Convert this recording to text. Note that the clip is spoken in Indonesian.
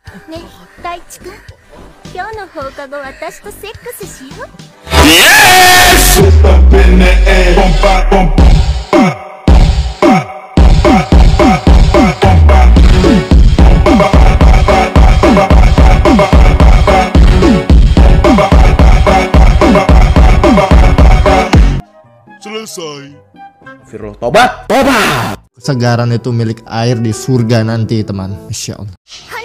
ね、大地くん。今日の放課後私とセックスしよう。 Selesai. Firul, tobat, tobat. Kesegaran itu milik air di surga nanti, teman. Masya Allah.